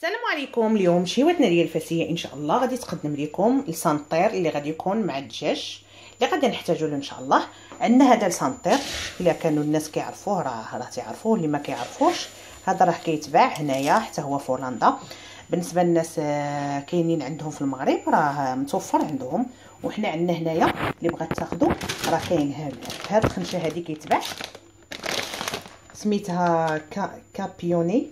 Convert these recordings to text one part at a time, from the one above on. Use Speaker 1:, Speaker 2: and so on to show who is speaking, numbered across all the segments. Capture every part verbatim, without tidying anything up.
Speaker 1: السلام عليكم. اليوم شهوتنا ديال الفاسيه ان شاء الله غادي تقدم لكم السانطير اللي غادي يكون مع الدجاج اللي غادي نحتاجو له ان شاء الله. عندنا هذا السانطير الا كانوا الناس كيعرفوه راه راه تيعرفوه، اللي ما كيعرفوش هذا راه كيتباع هنايا حتى هو في هولندا. بالنسبه للناس كاينين عندهم في المغرب راه متوفر عندهم، وحنا عندنا هنايا اللي بغات تاخذوا راه كاين. هاد هاد الخنشه هذه كيتباع سميتها كا كابيوني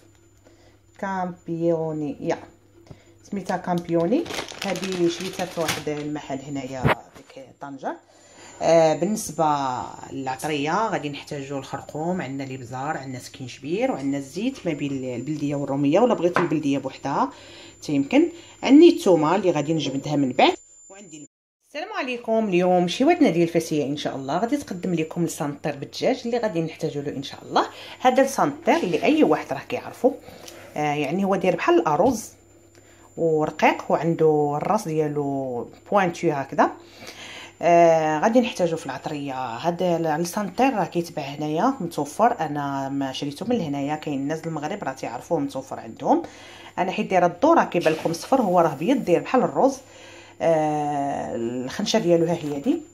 Speaker 1: كامبيوني يا سميتها كامبيوني. هذه شريتها في واحد المحل هنايا في طنجة. آه بالنسبه للعطريه غادي نحتاجوا الخرقوم، عندنا الابزار، عندنا سكينجبير، وعندنا الزيت ما بين البلديه والروميه، ولا بغيتو البلديه بوحدها تيمكن. عندي الثومه اللي غادي نجبدها من بعد، وعندي. السلام عليكم. اليوم شهوتنا ديال الفاسيه ان شاء الله غادي تقدم لكم السانطير بالدجاج اللي غادي نحتاجوا له ان شاء الله. هذا السانطير اللي اي واحد راه كيعرفو، آه يعني هو داير بحال الارز ورقيق وعنده الراس ديالو بوينتو هكذا. آه غادي نحتاجو في العطريه هذا السانطير راه كيتباع هنايا متوفر. انا ما شريته من هنايا، كاين الناس المغرب راه تيعرفوه متوفر عندهم. انا حيت دايره الضو راه كيبان لكم صفر، هو راه بيض داير بحال الرز. آه الخنشه ديالو ها هي دي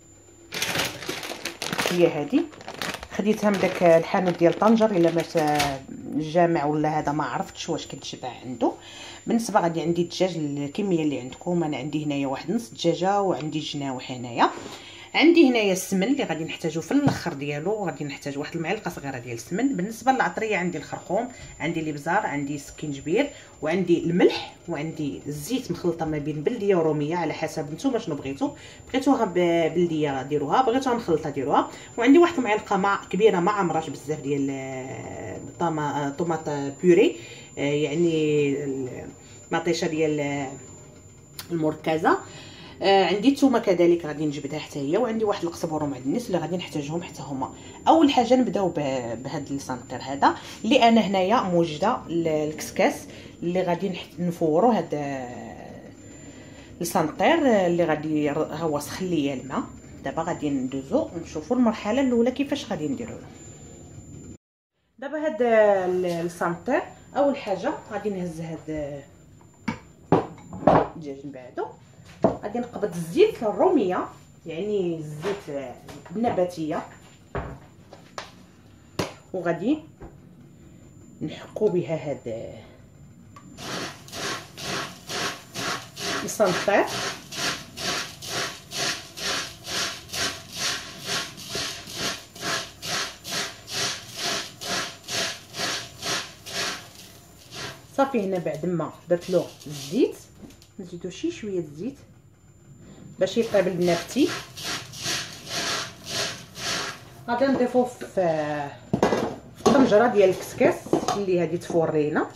Speaker 1: هي هذه خديتها من داك الحانوت ديال طنجة الا مات الجامع ولا هذا ما عرفتش واش كتشبع عنده. بالنسبه غادي عندي الدجاج الكميه اللي عندكم، انا عندي هنايا واحد نص دجاجه وعندي جناوح هنايا. عندي هنايا السمن اللي غادي نحتاجو في الاخر ديالو، غادي نحتاج واحد المعلقه صغيره ديال السمن. بالنسبه للعطريه عندي الخرقوم، عندي الابزار، عندي سكينجبير، وعندي الملح، وعندي الزيت مخلطه ما بين بلديه وروميه على حسب نتوما شنو بغيتو. بغيتوها بلديه ديروها، بغيتوها مخلطه ديروها. وعندي واحد المعلقه مع كبيره ما عمراش بزاف ديال طوماط بوري، يعني المطيشه ديال المركزه. آه عندي الثومه كذلك غادي نجبدها حتى هي، وعندي واحد القزبر ومعدنيس اللي غادي نحتاجهم حتى هما. اول حاجه نبداو بهذا السانطير هذا اللي انا هنايا موجده الكسكاس اللي غادي نفورو هذا السانطير اللي غادي هو سخن ليا الماء. دابا غادي ندوزو نشوفوا المرحله الاولى كيفاش غادي نديرو له. دابا هذا السانطير اول حاجه غادي نهز هذا الدجاج من بعدو، غادي نقبض الزيت الروميه يعني الزيت النباتيه، وغادي نحكو بها هذا السانطير. صافي هنا بعد ما درت له الزيت نزيدو شي شويه الزيت باش يطيب النبتي. غادي نضيفو في الطنجره ديال الكسكاس اللي هادي تفورينا.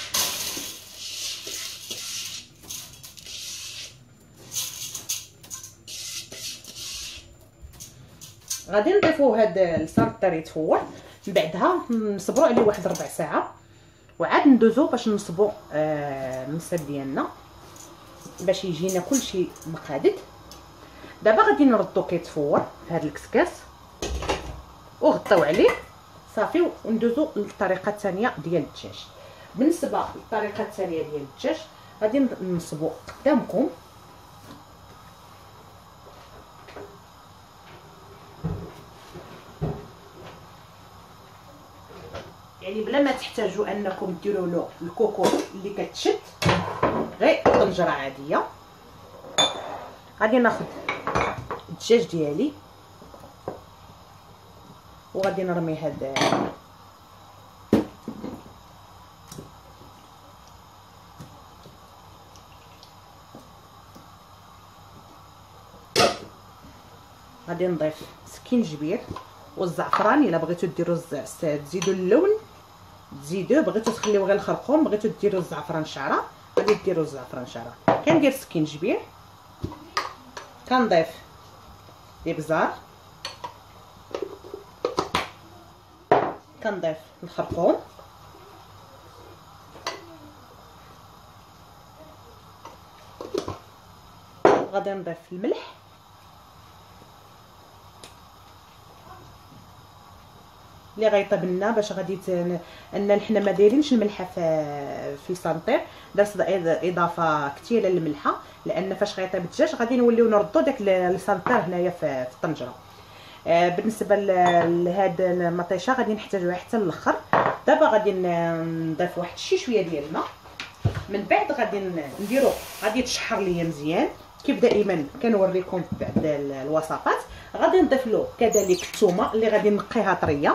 Speaker 1: غادي نضيفو هذا السانطير يتفور، من بعدها نصبروا عليه واحد ربع ساعه، وعاد ندوزو باش نصبو آه المسد ديالنا باش يجينا كلشي مقادد. دابا غادي نردو كيتفور في هذا الكسكاس وغطيو عليه صافي، وندوزو للطريقه الثانيه ديال الدجاج. بالنسبه للطريقه الثانيه ديال الدجاج غادي نصبو قدامكم يعني بلا ما تحتاجوا انكم ديروا له الكوكو اللي كتشد، غير طنجره عاديه. غادي ناخذ الدجاج ديالي وغادي نرمي هذا غادي نضيف سكينجبير والزعفران. الا بغيتو ديروا تزيدوا اللون تزيدوه، بغيتو تخليوه غير الخرقوم، بغيتو ديروا الزعفران شعره غادي ديروا الزعفران شعره. كندير سكينجبير، كنضيف الابزار، كنضيف الخرقوم، غادي نضيف الملح، اللي غيطيب لنا باش غادي ان حنا ما دايرينش الملحه في في سانطير، درت اضافه كثيره للملحه لان فاش غيطيب الدجاج غادي نوليو نردو داك السانطير هنايا في الطنجره. آه بالنسبه لهاد المطيشه غادي نحتاجوها حتى للاخر. دابا غادي نضيف واحد شي شويه ديال الماء، من بعد غادي نديرو غادي تشحر ليا مزيان كيف دائما كنوريكم بعد الوصفات. غادي نضيف له كذلك الثومه اللي غادي نقيها طريه.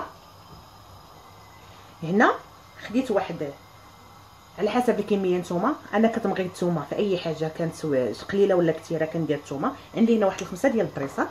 Speaker 1: هنا خديت واحد على حسب الكميه نتوما، انا كتبغي الثومه في اي حاجه كانت قليله ولا كثيره كندير الثومه. عندي هنا واحد الخمسه ديال البريصات.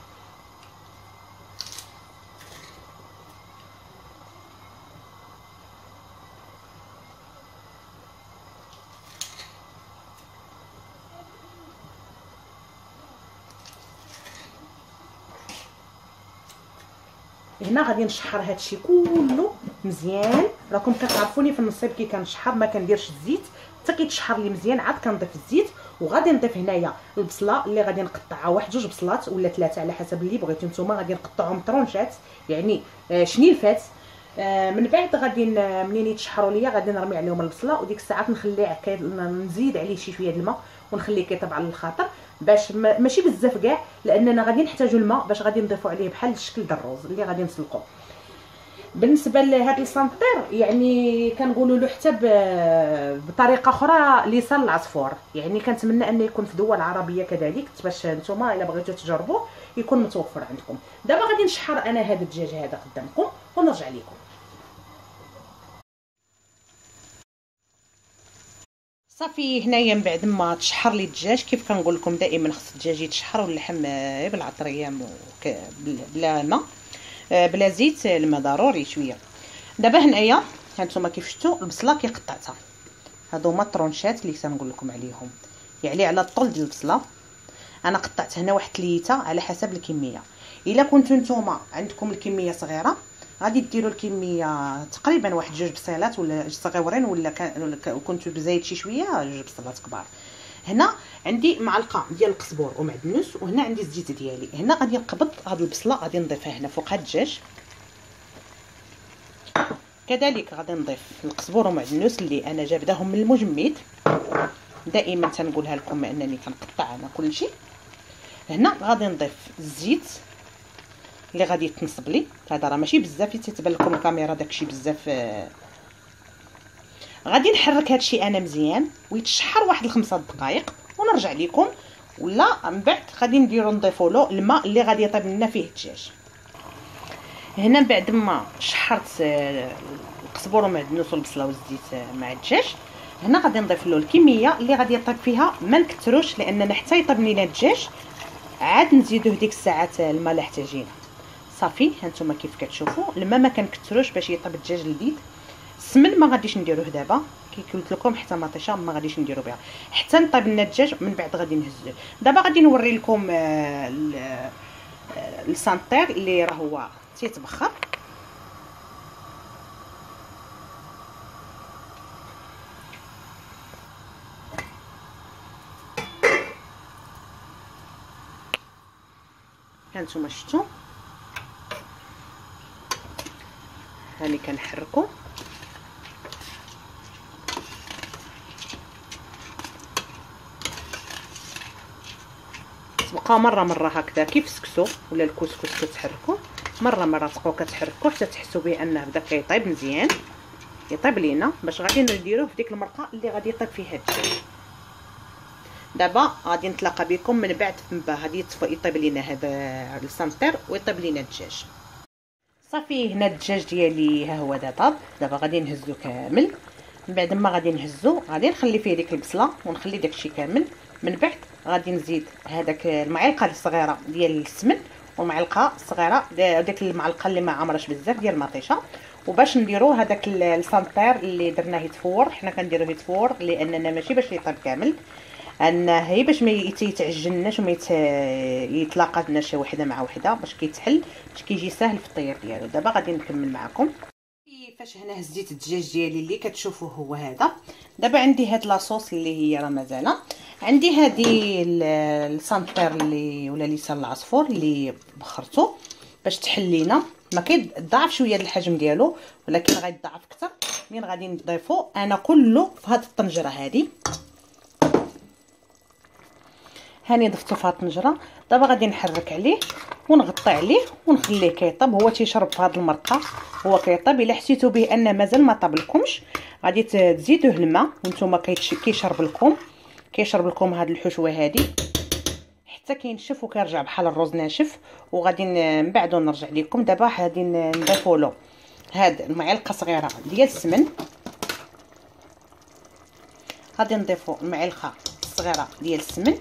Speaker 1: هنا غادي نشحر هادشي كله مزيان. راكم كتعرفوني في النصيب كي كنشحر ما كنديرش الزيت حتى كيتشحر لي مزيان عاد كنضيف الزيت. وغادي نضيف هنايا البصله اللي غادي نقطعها واحد جوج بصلات ولا ثلاثه على حسب اللي بغيتو نتوما. غادي نقطعهم طرونشات يعني آه شنيلفات. آه من بعد غادي منين يتشحروا ليا غادي نرمي عليهم البصله وديك الساعات نخليه نزيد عليه شي شويه د الماء ونخليه كيطيب على الخاطر باش ماشي بزاف كاع لاننا غادي نحتاجوا الماء باش غادي نضيفوا عليه بحال الشكل ديال الرز اللي غادي نسلقوه. بالنسبه لهذا السانطير يعني كنقولوا له حتى بطريقه اخرى لسان العصفور، يعني كنتمنى انه يكون في دول عربيه كذلك باش نتوما الا بغيتوا تجربوه يكون متوفر عندكم. دابا غادي نشحر انا هذا الدجاج هذا قدامكم ونرجع لكم. صافي هنايا من بعد ما تشحر لي الدجاج كيف كنقول لكم دائما خص الدجاج يتشحر واللحم بالعطريه بلا ماء بلا زيت، الماء ضروري شويه. دابا هنايا هانتوما كيف شفتوا البصله كي قطعتها، هادو هما الطرونشات اللي كنقول لكم عليهم يعني على الطول ديال البصله. انا قطعت هنا واحد ثلاثة على حسب الكميه. الا كنتو نتوما عندكم الكميه صغيره غادي ديروا الكميه تقريبا واحد جوج بصيلات ولا جوج صغيورين، ولا كنتو بزايد شي شويه جوج بصلات كبار. هنا عندي معلقه ديال القزبور ومعدنوس، وهنا عندي الزيت ديالي. هنا غادي نقبض هاد البصله غادي نضيفها هنا فوق هاد الدجاج. كذلك غادي نضيف القزبور ومعدنوس اللي انا جابداهم من المجمد، دائما تنقولها لكم انني كنقطع انا كلشي. هنا غادي نضيف الزيت اللي غادي يتنصب لي، هذا راه ماشي بزاف تتبان لكم الكاميرا داكشي بزاف. غادي نحرك هادشي انا مزيان ويتشحر واحد الخمسة دقائق ونرجع لكم. ولا من بعد غادي نديرو نضيفوا له الماء اللي غادي يطيب لنا فيه الدجاج. هنا بعد ما شحرت القزبور ومعدنوس والبصله والزيت مع الدجاج، هنا غادي نضيف له الكميه اللي غادي يطيب فيها، ما نكثروش لاننا حتى يطيب لينا الدجاج عاد نزيدوه ديك الساعات الماء اللي احتاجينه. صافي هانتوما كيف كتشوفوا الماء ما كنكثروش باش يطيب الدجاج لذيذ. السمن ما غاديش نديروه دابا كي قلت لكم، حتى مطيشه ما غاديش نديرو بها حتى نطيب لنا الدجاج من بعد غادي نهزوه. دابا غادي نوري لكم السانطير اللي راه هو تيتبخر. هانتوما شفتوا هاني كنحركو. تبقى مره مره هكذا كيف السكسو ولا الكسكس كتحركوه مره مره، تبقاو كتحركوه حتى تحسوا بانه بدا كيطيب مزيان، يطيب لينا باش غادي نديروه في ديك المرقه اللي غادي يطيب فيها الدجاج. دابا غادي نتلاقى بكم من بعد غادي يطيب لينا هذا السانطير ويطيب لينا الدجاج. صافي هنا الدجاج ديالي ها هو دا طاب. دابا غادي نهزو كامل. من بعد ما غادي نهزو غادي نخلي فيه ديك البصله ونخلي داكشي كامل. من بعد غادي نزيد هذاك المعلقه الصغيره ديال السمن ومعلقه صغيره ديك المعلقه اللي ما عمرش بزاف ديال المطيشه، وباش نديرو هذاك السانطير اللي درناه يتفور. حنا كنديروه يتفور لاننا ماشي باش يطيب كامل، انه هي باش ما يتعجنناش وما يتلاقى لنا شي وحده مع وحده، باش كيتحل باش كيجي ساهل في الطياب ديالو. دابا غادي نكمل معكم كيفاش هنا هزيت الدجاج ديالي اللي كتشوفوا هو هذا. دابا عندي هاد لاصوص اللي هي راه مازال عندي، هذه السانطير اللي ولا لسان العصفور اللي بخرته باش تحلينا ما كيضاعف شويه الحجم ديالو، ولكن غيتضاعف اكثر مين غادي نضيفو انا كله في هذه الطنجره هذه. هاني ضفتو في هذه الطنجره. دابا غادي نحرك عليه ونغطي عليه ونخليه كيطيب. هو تيشرب في هذه المرقه، هو كيطيب. الا حسيتوا به ان مازال ما طاب لكمش غادي تزيدوه الماء، وانتم كيشرب لكم كيشرب لكم هذه الحشوه هذه حتى كينشف وكيرجع بحال الرز ناشف. وغادي من بعدو نرجع لكم. دابا غادي نضيفوا له هاد المعلقه صغيره ديال السمن. غادي نضيفوا المعلقه الصغيره ديال السمن،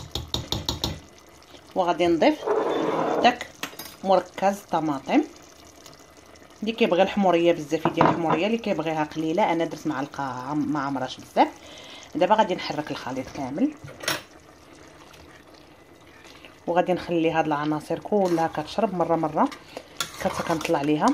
Speaker 1: وغادي نضيف داك مركز طماطم. اللي كيبغي الحموريه بزاف يدير الحموريه، اللي كيبغيها قليله. انا درت معلقه ما عمراش بزاف. دابا غادي نحرك الخليط كامل، وغادي نخلي هاد العناصر كلها كتشرب مره مره كتا كنطلع ليها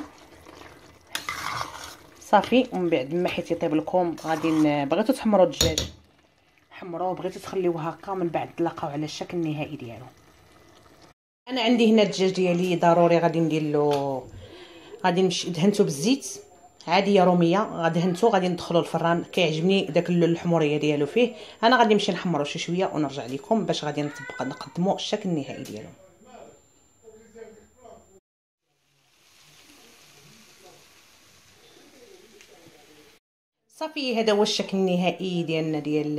Speaker 1: صافي. ومن بعد ما حيت يطيب لكم غادي بغيتو تحمروا الدجاج حمروه، بغيتو تخليوه هكا من بعد تلاقاو على الشكل النهائي ديالو. انا عندي هنا الدجاج ديالي ضروري غادي ندير له، غادي نمشي دهنته بالزيت عاديه روميه. غدهنتو غادي ندخلو الفران. كيعجبني داك الحموريه ديالو فيه. انا غادي نمشي نحمرو شي شويه ونرجع لكم باش غادي نطبق نقدمو الشكل النهائي ديالو. صافي هذا هو الشكل النهائي ديالنا ديال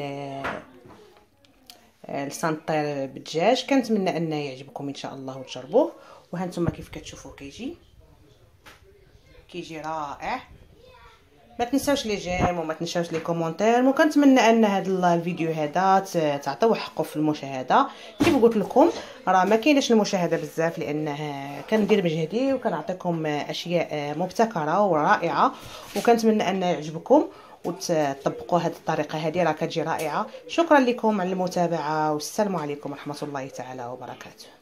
Speaker 1: السنطير بالدجاج. كنتمنى انه يعجبكم ان شاء الله وتجربوه. وهانتوما كيف كتشوفوه كيجي كيجي رائع. ما تنساوش لي جيم وما تنساوش لي كومونتير. وكنتمنى ان هذا الفيديو هذا تعطيوه حقه في المشاهده. كيف قلت لكم راه ما كايناش المشاهده بزاف لانه كندير مجهدي وكنعطيكم اشياء مبتكره ورائعه. وكنتمنى ان يعجبكم وتطبقوا هذه الطريقه هذه، راه كتجي رائعه. شكرا لكم على المتابعه، والسلام عليكم ورحمه الله تعالى وبركاته.